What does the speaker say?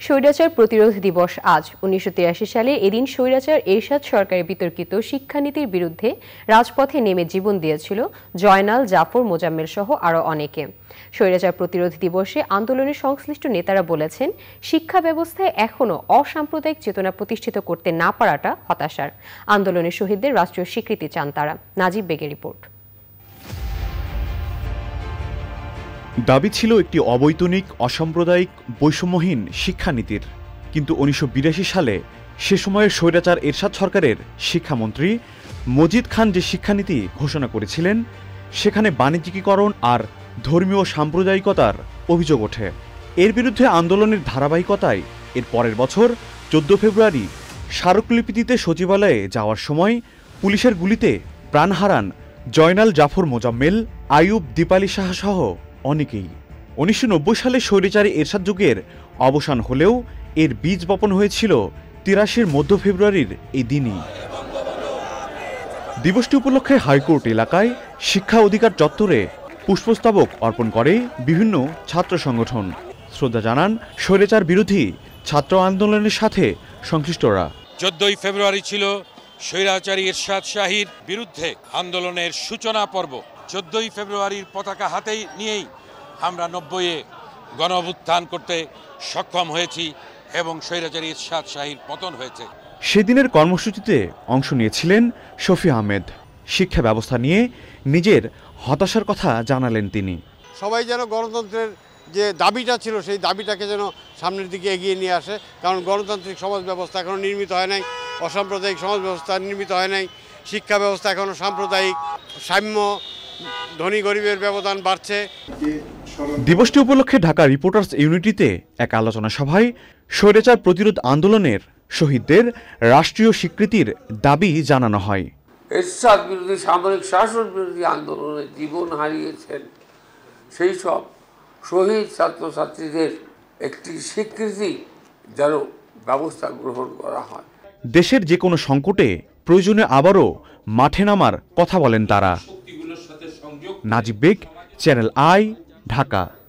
স্বৈরাচার প্রতিরোধ দিবস আজ। ১৯৮৩ সালে এদিন স্বৈরাচার এরশাদ সরকারের বিতর্কিত শিক্ষানীতির বিরুদ্ধে রাজপথে নেমে জীবন দিয়েছিল জয়নাল, জাফর, মোজাম্মেল সহ আরও অনেকে। স্বৈরাচার প্রতিরোধ দিবসে আন্দোলনের সংশ্লিষ্ট নেতারা বলেছেন, শিক্ষা ব্যবস্থায় এখনও অসাম্প্রদায়িক চেতনা প্রতিষ্ঠিত করতে না পারাটা হতাশার। আন্দোলনের শহীদদের রাষ্ট্রীয় স্বীকৃতি চান তারা। নাজিব বেগের রিপোর্ট। দাবি ছিল একটি অবৈতনিক, অসাম্প্রদায়িক, বৈষম্যহীন শিক্ষানীতির। কিন্তু ১৯৮২ সালে সে সময়ের স্বৈরাচার এরশাদ সরকারের শিক্ষামন্ত্রী মজিদ খান যে শিক্ষানীতি ঘোষণা করেছিলেন, সেখানে বাণিজ্যিকীকরণ আর ধর্মীয় সাম্প্রদায়িকতার অভিযোগ ওঠে। এর বিরুদ্ধে আন্দোলনের ধারাবাহিকতায় এর পরের বছর ১৪ ফেব্রুয়ারি স্মারকলিপি দিতে সচিবালয়ে যাওয়ার সময় পুলিশের গুলিতে প্রাণ হারান জয়নাল, জাফর, মোজাম্মেল, আইয়ুব, দীপালি সাহা সহ অনেকেই। ১৯৯০ সালে স্বৈরাচারী এরশাদ যুগের অবসান হলেও এর বীজ বপন হয়েছিল ৮৩-র মধ্য ফেব্রুয়ারির এই দিনই। দিবসটি উপলক্ষে হাইকোর্ট এলাকায় শিক্ষা অধিকার চত্বরে পুষ্পস্তবক অর্পণ করে বিভিন্ন ছাত্র সংগঠন। শ্রদ্ধা জানান স্বৈরাচার বিরোধী ছাত্র আন্দোলনের সাথে সংশ্লিষ্টরা। ১৪ই ফেব্রুয়ারি ছিল স্বৈরাচারী এরশাদ শাহীর বিরুদ্ধে আন্দোলনের সূচনা পর্ব। ১৪ই ফেব্রুয়ারির পতাকা হাতেই নিয়েই আমরা ৯০-এ গণ অভ্যুত্থান করতে সক্ষম হয়েছি এবং স্বৈরাচারী এরশাদ শাহীর পতন হয়েছে। সেদিনের কর্মসূচিতে অংশ নিয়েছিলেন শফি আহমেদ। শিক্ষা ব্যবস্থা নিয়ে নিজের হতাশার কথা জানালেন তিনি। সবাই যেন গণতন্ত্রের যে দাবিটা ছিল, সেই দাবিটাকে যেন সামনের দিকে এগিয়ে নিয়ে আসে, কারণ গণতান্ত্রিক সমাজ ব্যবস্থা এখনও নির্মিত হয় নাই, অসাম্প্রদায়িক সমাজ ব্যবস্থা নির্মিত হয় নাই, শিক্ষা ব্যবস্থা এখনও সাম্প্রদায়িক, সাম্য, ধনী গরিবের ব্যবধান বাড়ছে। দিবসটি উপলক্ষে ঢাকা রিপোর্টার্স ইউনিটিতে এক আলোচনা সভায় স্বৈরাচার প্রতিরোধ আন্দোলনের শহীদদের রাষ্ট্রীয় স্বীকৃতির দাবি জানানো হয়। এরশাদ বিরোধী সামরিক শাসন বিরোধী আন্দোলনে জীবন হারিয়েছেন সেই সব শহীদ ছাত্রছাত্রীদের একটি স্বীকৃতি যেন ব্যবস্থা গ্রহণ করা হয়। দেশের যে কোনো সংকটে প্রয়োজনে আবারও মাঠে নামার কথা বলেন তারা। Najib Beg, channel I, Dhaka.